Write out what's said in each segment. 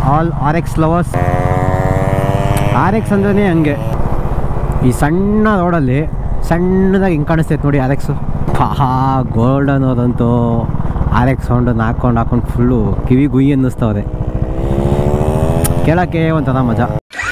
All RX lovers. RX ಅಂದ್ರೆ ಹಂಗೆ ಈ ಸಣ್ಣ ರೋಡಲ್ಲಿ ಸಣ್ಣದಾಗಿ ಹಿಂಗೆ ಕಾಣಿಸ್ತೈತೆ ನೋಡಿ RX. ಗೋಲ್ಡನ್ ಅವರಂತೂ RX100 ಹಾಕೊಂಡು ಫುಲ್ಲು ಕಿವಿ ಗುಯಿ ಅನ್ನಿಸ್ತವ್ರೆ, ಕೇಳೋಕ್ಕೆ ಒಂಥರ ಮಜಾ.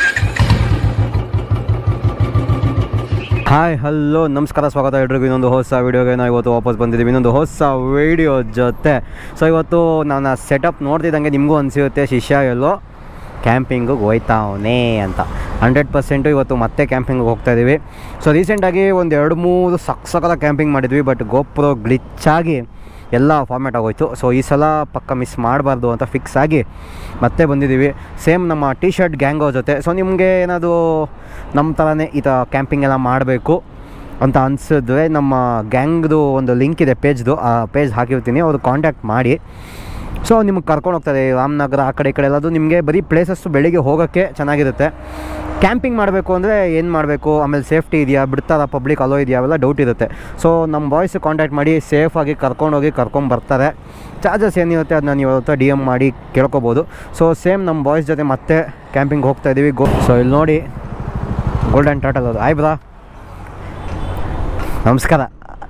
ಹಾಯ್ ಹಲೋ ನಮಸ್ಕಾರ, ಸ್ವಾಗತ ಎಲ್ರಿಗೂ ಇನ್ನೊಂದು ಹೊಸ ವೀಡಿಯೋಗೆ. ನಾವು ಇವತ್ತು ವಾಪಸ್ ಬಂದಿದ್ದೀವಿ ಇನ್ನೊಂದು ಹೊಸ ವೀಡಿಯೋ ಜೊತೆ. ಸೊ ಇವತ್ತು ನಾನು ಸೆಟಪ್ ನೋಡ್ತಿದ್ದಂಗೆ ನಿಮಗೂ ಅನಿಸಿರುತ್ತೆ ಶಿಷ್ಯ ಎಲ್ಲೋ ಕ್ಯಾಂಪಿಂಗಿಗೆ ಹೋಯ್ತಾವನೇ ಅಂತ. 100% ಇವತ್ತು ಮತ್ತೆ ಕ್ಯಾಂಪಿಂಗಿಗೆ ಹೋಗ್ತಾಯಿದ್ದೀವಿ. ಸೊ ರೀಸೆಂಟಾಗಿ ಒಂದು 2-3 ಸಕ್ಕದ ಕ್ಯಾಂಪಿಂಗ್ ಮಾಡಿದ್ವಿ, ಬಟ್ ಗೋಪ್ರೋ ಗ್ಲಿಚ್ಚಾಗಿ ಎಲ್ಲ ಫಾರ್ಮ್ಯಾಟ್ ಆಗೋಯ್ತು. ಸೊ ಈ ಸಲ ಪಕ್ಕ ಮಿಸ್ ಮಾಡಬಾರ್ದು ಅಂತ ಫಿಕ್ಸ್ ಆಗಿ ಮತ್ತೆ ಬಂದಿದ್ದೀವಿ, ಸೇಮ್ ನಮ್ಮ ಟಿ ಶರ್ಟ್ ಗ್ಯಾಂಗೋ ಜೊತೆ. ಸೊ ನಿಮಗೆ ಏನಾದರೂ ನಮ್ಮ ಥರನೇ ಈ ಥರ ಕ್ಯಾಂಪಿಂಗ್ ಎಲ್ಲ ಮಾಡಬೇಕು ಅಂತ ಅನಿಸಿದ್ರೆ ನಮ್ಮ ಗ್ಯಾಂಗ್ದು ಒಂದು ಲಿಂಕ್ ಇದೆ ಪೇಜ್ದು, ಆ ಪೇಜ್ ಹಾಕಿರ್ತೀನಿ, ಅವ್ರು ಕಾಂಟ್ಯಾಕ್ಟ್ ಮಾಡಿ. ಸೊ ನಿಮಗೆ ಕರ್ಕೊಂಡು ಹೋಗ್ತಾರೆ ರಾಮನಗರ ಆ ಕಡೆ ಈ ಕಡೆ ಎಲ್ಲದು. ನಿಮಗೆ ಬರೀ ಪ್ಲೇಸಸ್ಸು ಬೆಳಿಗ್ಗೆ ಹೋಗೋಕ್ಕೆ ಚೆನ್ನಾಗಿರುತ್ತೆ. ಕ್ಯಾಂಪಿಂಗ್ ಮಾಡಬೇಕು ಅಂದರೆ ಏನು ಮಾಡಬೇಕು, ಆಮೇಲೆ ಸೇಫ್ಟಿ ಇದೆಯಾ, ಬಿಡ್ತಾರಾ, ಪಬ್ಲಿಕ್ ಅಲೋ ಇದೆಯಾ, ಅವೆಲ್ಲ ಡೌಟ್ ಇರುತ್ತೆ. ಸೊ ನಮ್ಮ ಬಾಯ್ಸ್ ಕಾಂಟ್ಯಾಕ್ಟ್ ಮಾಡಿ ಸೇಫಾಗಿ ಕರ್ಕೊಂಡೋಗಿ ಕರ್ಕೊಂಬರ್ತಾರೆ. ಚಾರ್ಜಸ್ ಏನಿರುತ್ತೆ ಅದನ್ನ ನೀವು DM ಮಾಡಿ ಕೇಳ್ಕೊಬೋದು. ಸೊ ಸೇಮ್ ನಮ್ಮ ಬಾಯ್ಸ್ ಜೊತೆ ಮತ್ತೆ ಕ್ಯಾಂಪಿಂಗ್ ಹೋಗ್ತಾಯಿದ್ದೀವಿ. ಸೊ ಇಲ್ಲಿ ನೋಡಿ ಗೋಲ್ಡನ್ ಟರ್ಟಲ್ ಅದು. ಆಯ್ ಬ್ರಾ, ನಮಸ್ಕಾರ.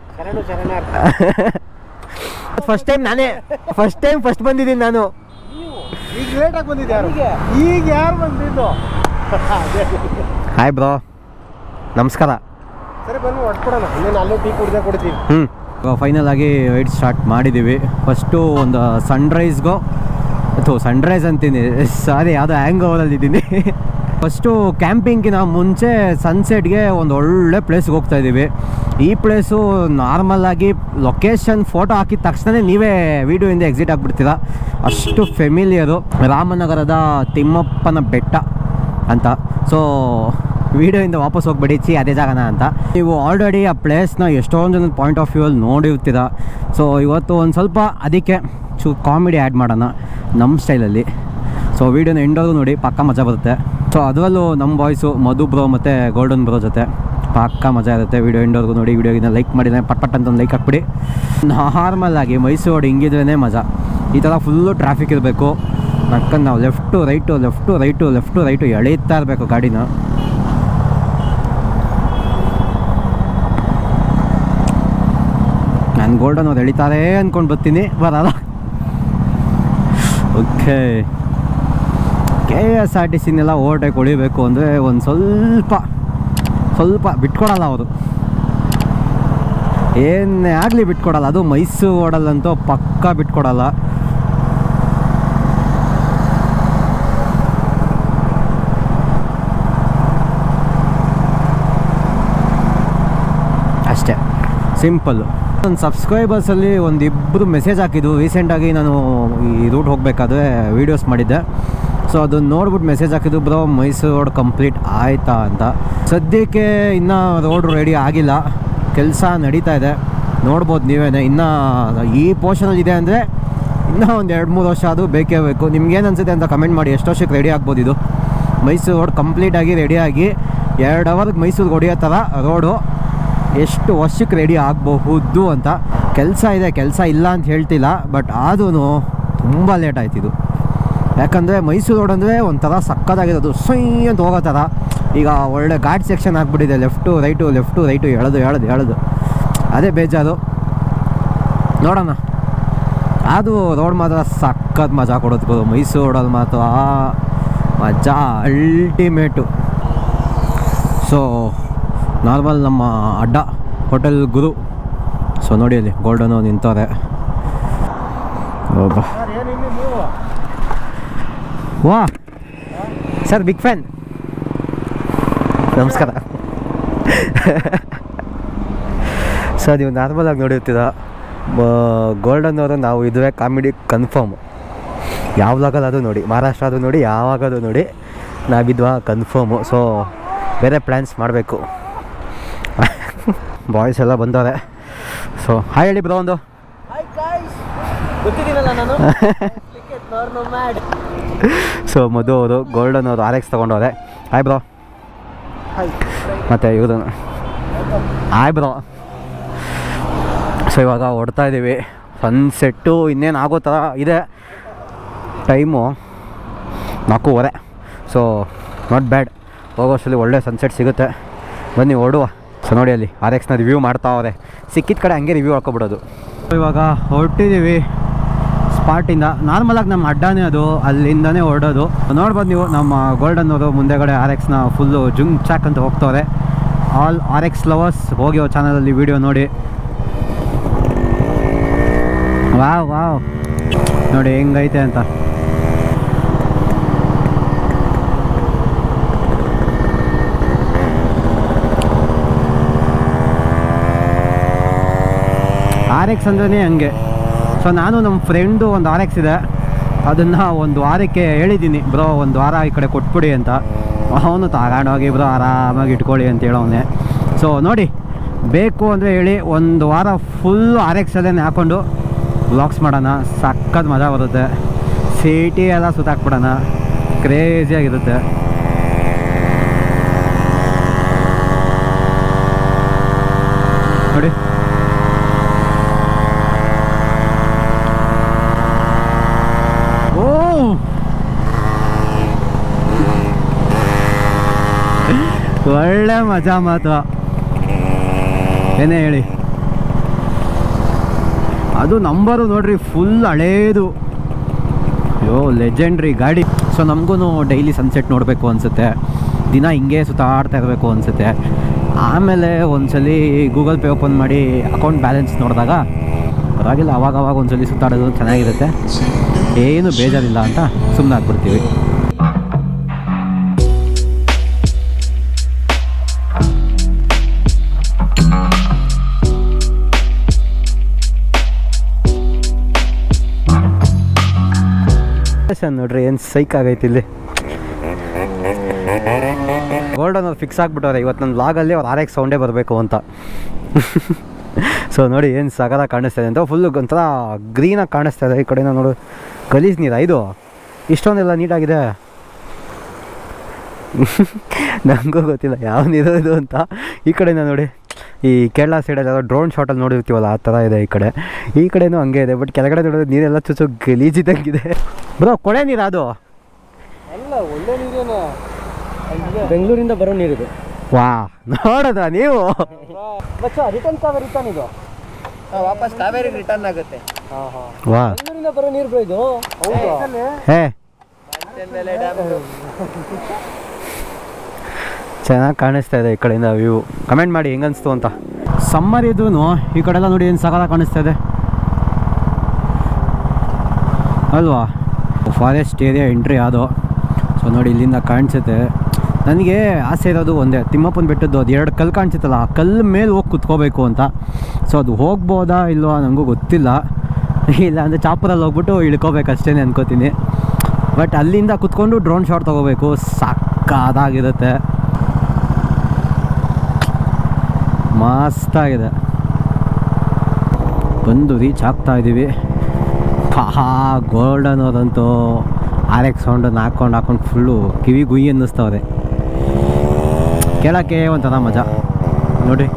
ಫಸ್ಟ್ ಟೈಮ್ ಬಂದಿದ್ದೀನಿ ನಾನು. ಈಗ ಲೇಟಾಗಿ ಬಂದಿದ್ದು ಈಗ ಯಾರು ಬಂದಿದ್ದು? ಹಾಯ್ ಬ್ರೋ, ನಮಸ್ಕಾರ. ಸರಿ ಬನ್ನಿ ಹೊಡ್ಕೊಡೋಣ, ಇನ್ನೇನು ಅಲ್ಲೇ ಟೀ ಕುಡ್ದೆ ಕೊಡ್ತೀವಿ. ಫೈನಲ್ ಆಗಿ ರೈಡ್ ಸ್ಟಾರ್ಟ್ ಮಾಡಿದ್ದೀವಿ. ಫಸ್ಟು ಒಂದು ಸನ್ರೈಸ್ಗೋ ಅಥವಾ ಸನ್ರೈಸ್ ಅಂತೀನಿ, ಸಾರಿ ಯಾವುದೋ ಹ್ಯಾಂಗ್ ಓವರಲ್ಲಿದ್ದೀನಿ. ಫಸ್ಟು ಕ್ಯಾಂಪಿಂಗಿನ ಮುಂಚೆ ಸನ್ಸೆಟ್ಗೆ ಒಂದು ಒಳ್ಳೆ ಪ್ಲೇಸ್ಗೆ ಹೋಗ್ತಾಯಿದ್ದೀವಿ. ಈ ಪ್ಲೇಸು ನಾರ್ಮಲಾಗಿ ಲೊಕೇಶನ್ ಫೋಟೋ ಹಾಕಿದ ತಕ್ಷಣ ನೀವೇ ವೀಡಿಯೋಯಿಂದ ಎಕ್ಸಿಟ್ ಆಗಿಬಿಡ್ತೀರ, ಅಷ್ಟು ಫೆಮಿಲಿಯರು. ರಾಮನಗರದ ತಿಮ್ಮಪ್ಪನ ಬೆಟ್ಟ ಅಂತ. ಸೊ ವೀಡಿಯೋಯಿಂದ ವಾಪಸ್ ಹೋಗ್ಬೇಡಿ, ಅದೇ ಜಾಗನ ಅಂತ. ನೀವು ಆಲ್ರೆಡಿ ಆ ಪ್ಲೇಸ್ನ ಎಷ್ಟೊಂದು ಜನದ ಪಾಯಿಂಟ್ ಆಫ್ ವ್ಯೂವಲ್ಲಿ ನೋಡಿರ್ತೀರ. ಸೊ ಇವತ್ತು ಒಂದು ಸ್ವಲ್ಪ ಅದಕ್ಕೆ ಕಾಮಿಡಿ ಆ್ಯಡ್ ಮಾಡೋಣ ನಮ್ಮ ಸ್ಟೈಲಲ್ಲಿ. ಸೊ ವೀಡಿಯೋನ ಎಂಡೋದು ನೋಡಿ, ಪಕ್ಕ ಮಜಾ ಬರುತ್ತೆ. ಸೊ ಅದರಲ್ಲೂ ನಮ್ಮ ಬಾಯ್ಸು ಮಧು ಬ್ರೋ ಮತ್ತು ಗೋಲ್ಡನ್ ಬ್ರೋ ಜೊತೆ ಪಕ್ಕ ಮಜಾ ಇರುತ್ತೆ. ವೀಡಿಯೋ ಎಂಡೋರ್ಗು ನೋಡಿ. ವೀಡಿಯೋಗಿನ ಲೈಕ್ ಮಾಡಿದರೆ ಪಟ್ ಅಂತ ಒಂದು ಲೈಕ್ ಹಾಕ್ಬಿಡಿ. ನಾರ್ಮಲಾಗಿ ಮೈಸೂರು ಹಿಂಗಿದ್ರೇ ಮಜಾ. ಈ ಥರ ಫುಲ್ಲು ಟ್ರಾಫಿಕ್ ಇರಬೇಕು, ನಕ್ಕಂಡು ನಾವು ಲೆಫ್ಟು ರೈಟು ಎಳೀತಾ ಇರಬೇಕು ಗಾಡಿನ. ನಾನು ಗೋಲ್ಡನ್ ಅವ್ರು ಎಳಿತಾರೆ ಅಂದ್ಕೊಂಡು ಬರ್ತೀನಿ, ಬರಲ್ಲ. ಓಕೆ, KSRTCನೆಲ್ಲ ಓವರ್ಟೇಕ್ ಹೊಡಿಬೇಕು ಅಂದರೆ ಒಂದು ಸ್ವಲ್ಪ ಬಿಟ್ಕೊಡಲ್ಲ ಅವರು, ಏನೇ ಆಗಲಿ ಬಿಟ್ಕೊಡಲ್ಲ. ಅದು ಮೈಸೂರು ಓಡಲ್ಲಂತೂ ಪಕ್ಕ ಬಿಟ್ಕೊಡಲ್ಲ. ಅಷ್ಟೇ ಸಿಂಪಲ್ಲು. ನನ್ನ ಸಬ್ಸ್ಕ್ರೈಬರ್ಸಲ್ಲಿ ಒಂದಿಬ್ಬರು ಮೆಸೇಜ್ ಹಾಕಿದ್ದು ರೀಸೆಂಟಾಗಿ, ನಾನು ಈ ರೂಟ್ ಹೋಗಬೇಕಾದ್ರೆ ವೀಡಿಯೋಸ್ ಮಾಡಿದ್ದೆ. ಸೊ ಅದನ್ನು ನೋಡ್ಬಿಟ್ಟು ಮೆಸೇಜ್ ಹಾಕಿದ್ದು, ಬ್ರೋ ಮೈಸೂರು ರೋಡ್ ಕಂಪ್ಲೀಟ್ ಆಯಿತಾ ಅಂತ. ಸದ್ಯಕ್ಕೆ ಇನ್ನೂ ರೋಡ್ ರೆಡಿ ಆಗಿಲ್ಲ, ಕೆಲಸ ನಡೀತಾ ಇದೆ, ನೋಡ್ಬೋದು ನೀವೇ. ಇನ್ನೂ ಈ ಪೋರ್ಷನಲ್ಲಿ ಇದೆ ಅಂದರೆ ಇನ್ನೂ ಒಂದು 2-3 ವರ್ಷ ಅದು ಬೇಕೇ ಬೇಕು. ನಿಮ್ಗೇನು ಅನಿಸುತ್ತೆ ಅಂತ ಕಮೆಂಟ್ ಮಾಡಿ. ಎಷ್ಟು ವರ್ಷಕ್ಕೆ ರೆಡಿ ಆಗ್ಬೋದು ಇದು ಮೈಸೂರು ರೋಡ್ ಕಂಪ್ಲೀಟಾಗಿ ರೆಡಿಯಾಗಿ 2 ಅವರ್ಗೆ ಮೈಸೂರಿಗೆ ಹೊಡೆಯೋ ಥರ ರೋಡು ಎಷ್ಟು ವರ್ಷಕ್ಕೆ ರೆಡಿ ಆಗಬಹುದು ಅಂತ. ಕೆಲಸ ಇದೆ, ಕೆಲಸ ಇಲ್ಲ ಅಂತ ಹೇಳ್ತಿಲ್ಲ, ಬಟ್ ಆದ್ರೂ ತುಂಬ ಲೇಟ್ ಆಯ್ತಿದ್ದು. ಯಾಕಂದರೆ ಮೈಸೂರು ರೋಡ್ ಅಂದರೆ ಒಂಥರ ಸಕ್ಕದಾಗಿರೋದು, ಸೈ ಅಂತ ಹೋಗೋ ಥರ. ಈಗ ಒಳ್ಳೆ ಘಾಟ್ ಸೆಕ್ಷನ್ ಆಗಿಬಿಟ್ಟಿದೆ, ಲೆಫ್ಟು ರೈಟು ಎಳೆದು ಅದೇ ಬೇಜಾರು. ನೋಡೋಣ, ಅದು ರೋಡ್ ಮಾತ್ರ ಸಕ್ಕತ್ ಮಜಾ ಕೊಡೋದು. ಮೈಸೂರು ರೋಡಲ್ಲಿ ಮಾತ್ರ ಮಜಾ ಅಲ್ಟಿಮೇಟು. ಸೊ ನಾರ್ಮಲ್ ನಮ್ಮ ಅಡ್ಡ ಹೋಟೆಲ್ ಗುರು. ಸೊ ನೋಡಿ ಅಲ್ಲಿ ಗೋಲ್ಡನು ನಿಂತವ್ರೆ. Wow sir, big fan. ನಮಸ್ಕಾರ. ಸರ್ ನೀವು ನಾರ್ಮಲಾಗಿ ನೋಡಿರ್ತೀರ, ಗೋಲ್ಡನ್ ಅವರು ನಾವು ಇದುವೇ ಕಾಮಿಡಿ ಕನ್ಫರ್ಮ್. ಯಾವ ಲಾಗಲ್ಲಾದರೂ ನೋಡಿ, ಮಹಾರಾಷ್ಟ್ರ ಆದರೂ ನೋಡಿ, ಯಾವಾಗಾದರೂ ನೋಡಿ, ನಾವಿದ್ವಾ ಕನ್ಫರ್ಮು. ಸೊ ಬೇರೆ ಪ್ಲ್ಯಾನ್ಸ್ ಮಾಡಬೇಕು. ಬಾಯ್ಸ್ ಎಲ್ಲ ಬಂದವ್ರೆ. ಸೊ ಹಾಯ್ ಹೇಳಿ ಬ್ರೋ ಒಂದು. ಗೊತ್ತಿದ್ದೀನಲ್ಲ ನಾನು. ಸೊ ಮಧು ಅವರು ಗೋಲ್ಡನ್ ಅವರು RX ತೊಗೊಂಡವ್ರೆ. Hi bro. ಮತ್ತು ಇವರು ಹಾಯ್ ಬ್ರೋ. ಸೊ ಇವಾಗ ಹೊಡ್ತಾ ಇದ್ದೀವಿ. ಸನ್ಸೆಟ್ಟು ಇನ್ನೇನು ಆಗೋ ಥರ ಇದೆ ಟೈಮು. 4:15. So not bad. ಹೋಗೋಷ್ಟರಲ್ಲಿ ಒಳ್ಳೆ ಸನ್ಸೆಟ್ ಸಿಗುತ್ತೆ. ಬನ್ನಿ ಹೊರಡುವ. ಸೊ ನೋಡಿ ಅಲ್ಲಿ RX-ನ ರಿವ್ಯೂ ಮಾಡ್ತಾವ್ರೆ. ಸಿಕ್ಕಿದ ಕಡೆ ಹಂಗೆ ರಿವ್ಯೂ ಹಾಕೋಬಿಡೋದು. ಇವಾಗ ಹೊರಟಿದ್ದೀವಿ ಸ್ಪಾಟಿಂದ. ನಾರ್ಮಲಾಗಿ ನಮ್ಮ ಅಡ್ಡಾನೇ ಅದು, ಅಲ್ಲಿಂದನೇ ಹೊರಡೋದು. ನೋಡ್ಬೋದು ನೀವು ನಮ್ಮ ಗೋಲ್ಡನ್ ಅವರು ಮುಂದೆಗಡೆ RX-ನ ಫುಲ್ಲು ಜುಂಗ್ ಚಾಕ್ ಅಂತ ಹೋಗ್ತವ್ರೆ. ಆಲ್ RX ಲವರ್ಸ್ ಹೋಗಿ ಅವ್ರ ಚಾನಲಲ್ಲಿ ವೀಡಿಯೋ ನೋಡಿ. ವಾವ್ ನೋಡಿ ಹೆಂಗೈತೆ ಅಂತ. RX ಅಂದ್ರೆ ಹಂಗೆ. ಸೊ ನಾನು ನಮ್ಮ ಫ್ರೆಂಡು ಒಂದು RX ಇದೆ, ಅದನ್ನು ಒಂದು ವಾರಕ್ಕೆ ಹೇಳಿದ್ದೀನಿ, ಬ್ರೋ ಒಂದು ವಾರ ಈ ಕಡೆ ಕೊಟ್ಬಿಡಿ ಅಂತ. ಅವನು ತಗೊಂಡೋಗಿ ಬ್ರೋ ಆರಾಮಾಗಿ ಇಟ್ಕೊಳ್ಳಿ ಅಂತ ಹೇಳೋನೆ. ಸೊ ನೋಡಿ, ಬೇಕು ಅಂದರೆ ಹೇಳಿ ಒಂದು ವಾರ ಫುಲ್ RX-ಅಲ್ಲೇ ಹಾಕ್ಕೊಂಡು ವ್ಲಾಗ್ಸ್ ಮಾಡೋಣ. ಸಕ್ಕತ್ ಮಜಾ ಬರುತ್ತೆ. ಸಿಟಿ ಎಲ್ಲ ಸುತ್ತಾಕ್ಬಿಡೋಣ, ಕ್ರೇಜಿಯಾಗಿರುತ್ತೆ. ನೋಡಿ ಒಳ್ಳೆ ಮಜಾ ಮಾತ್ರ, ಏನೇ ಹೇಳಿ. ಅದು ನಂಬರು ನೋಡ್ರಿ, ಫುಲ್ ಹಳೇದು. ಅಯ್ಯೋ ಲೆಜೆಂಡ್ರಿ ಗಾಡಿ. ಸೊ ನಮಗೂ ಡೈಲಿ ಸನ್ಸೆಟ್ ನೋಡಬೇಕು ಅನಿಸುತ್ತೆ, ದಿನ ಹಿಂಗೆ ಸುತ್ತಾಡ್ತಾ ಇರಬೇಕು ಅನಿಸುತ್ತೆ. ಆಮೇಲೆ ಒಂದ್ಸಲಿ ಗೂಗಲ್ ಪೇ ಓಪನ್ ಮಾಡಿ ಅಕೌಂಟ್ ಬ್ಯಾಲೆನ್ಸ್ ನೋಡಿದಾಗ ಪರವಾಗಿಲ್ಲ, ಅವಾಗವಾಗ ಒಂದ್ಸಲಿ ಸುತ್ತಾಡೋದು ಚೆನ್ನಾಗಿರುತ್ತೆ, ಏನು ಬೇಜಾರಿಲ್ಲ ಅಂತ ಸುಮ್ಮನೆ ಆಗ್ಬಿಡ್ತೀವಿ. ನೋಡ್ರಿ ಏನು ಸೈಕ್ ಆಗೈತಿ ಇಲ್ಲಿ. ಗೋಲ್ಡನ್ ಅವ್ರು ಫಿಕ್ಸ್ ಆಗಿಬಿಟ್ಟವ್ರೆ ಇವತ್ತು ನನ್ನ ವ್ಲಾಗಲ್ಲಿ ಅವ್ರು RX ಸೌಂಡೇ ಬರಬೇಕು ಅಂತ. ಸೊ ನೋಡಿ ಏನು ಸಗದ ಕಾಣಿಸ್ತಾ ಇದೆ ಅಂತ, ಫುಲ್ಲು ಒಂಥರ ಗ್ರೀನಾಗಿ ಕಾಣಿಸ್ತಾ ಇದೆ. ಈ ಕಡೆನ ನೋಡು ಗಲೀಜು ನೀರು, ಇದು ಇಷ್ಟೊಂದೆಲ್ಲ ನೀಟಾಗಿದೆ. ನನಗೂ ಗೊತ್ತಿಲ್ಲ ಯಾವ ನೀರು ಇದು ಅಂತ. ಈ ಕಡೆನ ನೋಡಿ, ಈ ಕೇರಳ ಸೈಡಲ್ಲಿ ಯಾವುದೋ ಡ್ರೋನ್ ಶಾಟಲ್ಲಿ ನೋಡಿರ್ತೀವಲ್ಲ ಆ ಥರ ಇದೆ. ಈ ಕಡೆನೂ ಹಂಗೆ ಇದೆ, ಬಟ್ ಕೆಳಗಡೆ ನೋಡಿದ್ರೆ ನೀರೆಲ್ಲ ಚುಚ್ಚು ಗಲೀಜಿದ್ದಂಗಿದೆ. ಬ್ರೋ ಕೊಳೆ ನೀರು ಅದು ಅಲ್ಲ, ಒಳ್ಳೆ ನೀರೇನು, ಬೆಂಗಳೂರಿಂದ ಬರೋ ನೀರಿದು. ವಾ ನೋಡೋದ ನೀವು ರಿಟರ್ನ್ ರಿಟರ್ನ್ ಇದು ವಾಪಸ್ ಕಾವೇರಿ ರಿಟರ್ನ್ ಆಗುತ್ತೆ. ವಾ ಬೆಂಗಳೂರಿಂದ ಬರೋ ನೀರು ಬ್ರೋ ಇದು. ಹೇ ಚೆನ್ನಾಗಿ ಕಾಣಿಸ್ತಾ ಇದೆ ಈ ಕಡೆಯಿಂದ ವ್ಯೂ. ಕಮೆಂಟ್ ಮಾಡಿ ಹೆಂಗನ್ನಿಸ್ತು ಅಂತ. ಸಮ್ಮರ್ ಇದ್ರೂ ಈ ಕಡೆಲ್ಲ ನೋಡಿ ಏನು ಸಗದ ಕಾಣಿಸ್ತಾ ಇದೆ ಅಲ್ವಾ. ಫಾರೆಸ್ಟ್ ಏರಿಯಾ ಎಂಟ್ರಿ ಅದು. ಸೊ ನೋಡಿ ಇಲ್ಲಿಂದ ಕಾಣಿಸುತ್ತೆ. ನನಗೆ ಆಸೆ ಇರೋದು ಒಂದೇ, ತಿಮ್ಮಪ್ಪನ ಬೆಟ್ಟದ್ದು ಅದು 2 ಕಲ್ಲು ಕಾಣಿಸುತ್ತಲ್ಲ, ಆ ಕಲ್ಲು ಮೇಲೆ ಹೋಗಿ ಕುತ್ಕೋಬೇಕು ಅಂತ. ಸೊ ಅದು ಹೋಗ್ಬೋದಾ ಇಲ್ವಾ ನನಗೂ ಗೊತ್ತಿಲ್ಲ. ಇಲ್ಲ ಅಂದರೆ ಚಾಪರಲ್ಲಿ ಹೋಗ್ಬಿಟ್ಟು ಇಳ್ಕೋಬೇಕು ಅಷ್ಟೇ ಅನ್ಕೋತೀನಿ. ಬಟ್ ಅಲ್ಲಿಂದ ಕುತ್ಕೊಂಡು ಡ್ರೋನ್ ಶಾಟ್ ತೊಗೋಬೇಕು, ಸಕ್ಕದಾಗಿರುತ್ತೆ, ಮಸ್ತಾಗಿದೆ. ಬಂದು ರೀಚ್ ಆಗ್ತಾ ಇದ್ದೀವಿ. ಗೋಲ್ಡನ್ ಅವರಂತೂ RX ಸೌಂಡನ್ನು ಹಾಕ್ಕೊಂಡು ಫುಲ್ಲು ಕಿವಿ ಗುಯ್ಯಿ ಅನ್ನಿಸ್ತವ್ರೆ. ಕೇಳೋಕ್ಕೆ ಒಂಥರ ಮಜಾ ನೋಡಿರಿ.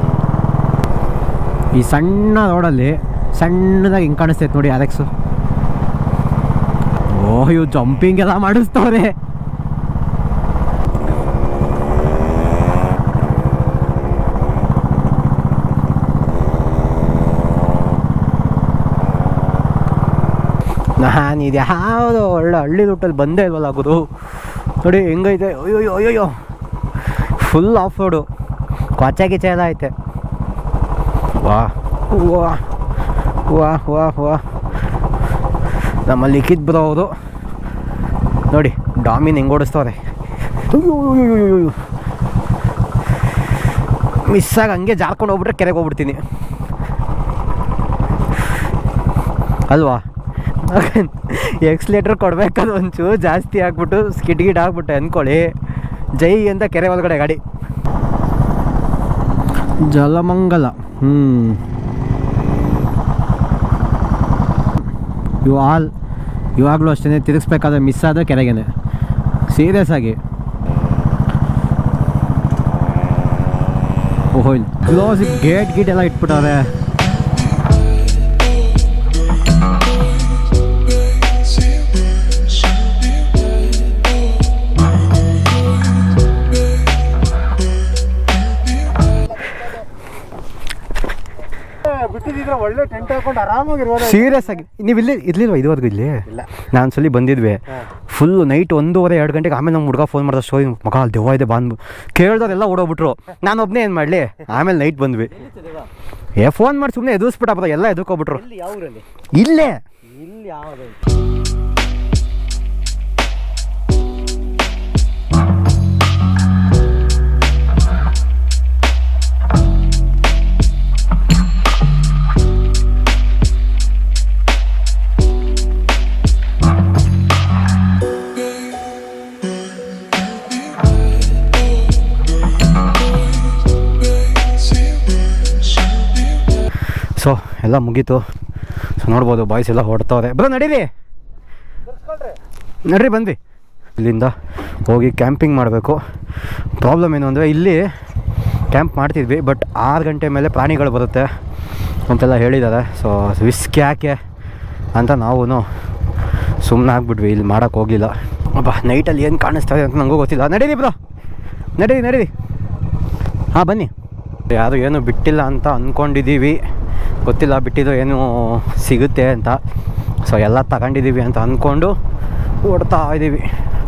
ಈ ಸಣ್ಣ ರೋಡಲ್ಲಿ ಸಣ್ಣದಾಗಿ ಹಿಂಗೆ ಕಾಣಿಸ್ತೈತೆ ನೋಡಿ RX. ಓಹ್ ಇವು ಜಂಪಿಂಗ್ ಎಲ್ಲ ಮಾಡಿಸ್ತವ್ರೆ. ನಾನು ಇದು ಯಾವುದು ಒಳ್ಳೆ ಹಳ್ಳಿ ರೂಟಲ್ಲಿ ಬಂದೇ ಇಲ್ವಲ್ಲ ಗುರು. ನೋಡಿ ಹೆಂಗೈತೆ, ಅಯ್ಯೋ ಅಯ್ಯೋ ಫುಲ್ ಆಫ್ ರೋಡು, ಕೊಚ್ಚೆ ಗಿಚ್ಚೆ ಎಲ್ಲ ಐತೆ. ವಾ ವಾ ವಾ ವಾ ವಾ ನಮ್ಮಲ್ಲಿ ಲಿಖಿತ್ ಬ್ರೋ ಅವರು ನೋಡಿ ಡಾಮಿನ್ ಹೆಂಗೆ ಓಡಿಸ್ತವ್ರೆ. ಮಿಸ್ಸಾಗಿ ಹಂಗೆ ಜಾರ್ಕೊಂಡು ಹೋಗ್ಬಿಟ್ರೆ ಕೆರೆಗೆ ಹೋಗ್ಬಿಡ್ತೀನಿ ಅಲ್ವಾ. ಎಕ್ಸ್ಲೇಟ್ರ್ ಕೊಡ್ಬೇಕಾದ್ರೆ ಒಂಚೂರು ಜಾಸ್ತಿ ಆಗ್ಬಿಟ್ಟು ಸ್ಕಿಡ್ ಆಗ್ಬಿಟ್ಟೆ ಅಂದ್ಕೊಳ್ಳಿ, ಜೈ ಅಂತ ಕೆರೆ ಒಳಗಡೆ ಗಾಡಿ. ಜಲಮಂಗಲ ಇವಾಗಲೂ ಅಷ್ಟೇ, ತಿರುಗಿಸ್ಬೇಕಾದ್ರೆ ಮಿಸ್ ಆದರೆ ಕೆರೆಗೇನೆ, ಸೀರಿಯಸ್ ಆಗಿ. ಓಹೋ ಕ್ಲೋಸ್ ಗೇಟ್ ಎಲ್ಲ ಇಟ್ಬಿಟ್ಟವ್ರೆ. ಒಳ್ಳೆ ಟೆಂಟ್ ಹಾಕೊಂಡು ಆರಾಮಾಗಿರ್ಬೋದು. ಸೀರಿಯಸ್ ಆಗಿ ನೀವು ಇಲ್ಲಿ ಇರ್ಲಿಲ್ವಾ ಇದುವರೆಗೂ ಇಲ್ಲಿ? ಇಲ್ಲ. ನಾನು ಸಲ ಬಂದಿದ್ವಿ ಫುಲ್ಲು ನೈಟ್ 1:30-2 ಗಂಟೆಗೆ. ಆಮೇಲೆ ನಮ್ಮ ಹುಡುಗ ಫೋನ್ ಮಾಡಿದ ಸ್ಟೋರಿ ಮಗ ಅಲ್ಲಿ ದೆವ್ವ ಇದೆ ಬಂದು ಕೇಳ್ದವ್ರೆಲ್ಲ ಓಡೋಗ್ಬಿಟ್ರು. ನಾನು ಒಬ್ಬನೇ ಏನು ಮಾಡಲಿ? ಆಮೇಲೆ ನೈಟ್ ಬಂದ್ವಿ. ಫೋನ್ ಮಾಡಿ ಸುಮ್ಮನೆ ಎದುರಿಸ್ಬಿಟ್ಟ ಎಲ್ಲ ಎದುರ್ಕೊಬಿಟ್ರು. ಇಲ್ಲೇ ಇಲ್ಲಿ ಯಾವುದು ಸೊ ಎಲ್ಲ ಮುಗೀತು. ಸೊ ನೋಡ್ಬೋದು ಬಾಯ್ಸ್ ಎಲ್ಲ ಹೊಡ್ತವ್ರೆ. ಬ್ರೋ ನಡೀರಿ ಬಂದ್ವಿ. ಇಲ್ಲಿಂದ ಹೋಗಿ ಕ್ಯಾಂಪಿಂಗ್ ಮಾಡಬೇಕು. ಪ್ರಾಬ್ಲಮ್ ಏನು ಅಂದರೆ ಇಲ್ಲಿ ಕ್ಯಾಂಪ್ ಮಾಡ್ತಿದ್ವಿ ಬಟ್ 6 ಗಂಟೆ ಮೇಲೆ ಪ್ರಾಣಿಗಳು ಬರುತ್ತೆ ಅಂತೆಲ್ಲ ಹೇಳಿದ್ದಾರೆ. ಸೊ ರಿಸ್ಕ್ ಯಾಕೆ ಅಂತ ನಾವು ಸುಮ್ಮನೆ ಆಗ್ಬಿಟ್ವಿ, ಇಲ್ಲಿ ಮಾಡೋಕ್ಕೆ ಹೋಗಲಿಲ್ಲ. ಅಬ್ಬಾ ನೈಟಲ್ಲಿ ಏನು ಕಾಣಿಸ್ತಾರೆ ಅಂತ ನನಗೂ ಗೊತ್ತಿಲ್ಲ. ನಡೀರಿ ಬ್ರೋ ನಡೀರಿ. ಹಾಂ ಬನ್ನಿ. ಯಾರು ಏನು ಬಿಟ್ಟಿಲ್ಲ ಅಂತ ಅಂದ್ಕೊಂಡಿದ್ದೀವಿ, ಗೊತ್ತಿಲ್ಲ ಬಿಟ್ಟಿದ್ದು ಏನು ಸಿಗುತ್ತೆ ಅಂತ. ಸೊ ಎಲ್ಲ ತಗೊಂಡಿದ್ದೀವಿ ಅಂತ ಅಂದ್ಕೊಂಡು ಓಡ್ತಾ ಇದ್ದೀವಿ.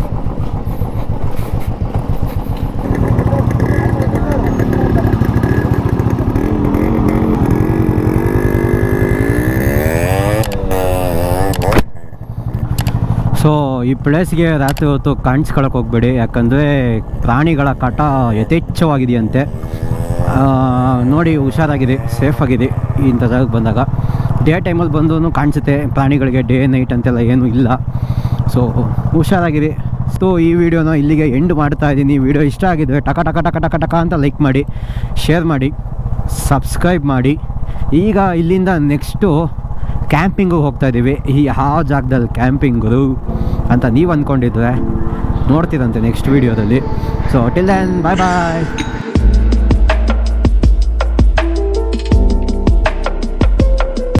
ಸೊ ಈ ಪ್ಲೇಸ್ಗೆ ರಾತ್ರಿ ಹೊತ್ತು ಕಾಣಿಸ್ಕೊಳಕ್ಕೆ ಹೋಗ್ಬೇಡಿ, ಯಾಕಂದರೆ ಪ್ರಾಣಿಗಳ ಕಾಟ ಯಥೇಚ್ಛವಾಗಿದೆಯಂತೆ. ನೋಡಿ ಹುಷಾರಾಗಿದೆ, ಸೇಫಾಗಿದೆ ಇಂಥ ಜಾಗಕ್ಕೆ ಬಂದಾಗ. ಡೇ ಟೈಮಲ್ಲಿ ಬಂದು ಕಾಣಿಸುತ್ತೆ ಪ್ರಾಣಿಗಳಿಗೆ, ಡೇ ನೈಟ್ ಅಂತೆಲ್ಲ ಏನೂ ಇಲ್ಲ. ಸೊ ಹುಷಾರಾಗಿದೆ. ಸೊ ಈ ವಿಡಿಯೋನ ಇಲ್ಲಿಗೆ ಎಂಡ್ ಮಾಡ್ತಾ ಇದ್ದೀನಿ. ವಿಡಿಯೋ ಇಷ್ಟ ಆಗಿದ್ರೆ ಟಕ ಟಕ ಟಕ ಟಕ ಟಕ ಅಂತ ಲೈಕ್ ಮಾಡಿ, ಶೇರ್ ಮಾಡಿ, ಸಬ್ಸ್ಕ್ರೈಬ್ ಮಾಡಿ. ಈಗ ಇಲ್ಲಿಂದ ನೆಕ್ಸ್ಟು ಕ್ಯಾಂಪಿಂಗು ಹೋಗ್ತಾಯಿದ್ದೀವಿ. ಯಾವ ಜಾಗದಲ್ಲಿ ಕ್ಯಾಂಪಿಂಗು ಅಂತ ನೀವು ಅಂದ್ಕೊಂಡಿದ್ರೆ ನೋಡ್ತೀರಂತೆ ನೆಕ್ಸ್ಟ್ ವೀಡಿಯೋದಲ್ಲಿ. ಸೊ ಟಿಲ್ ದೆನ್ ಬಾಯ್ ಬಾಯ್.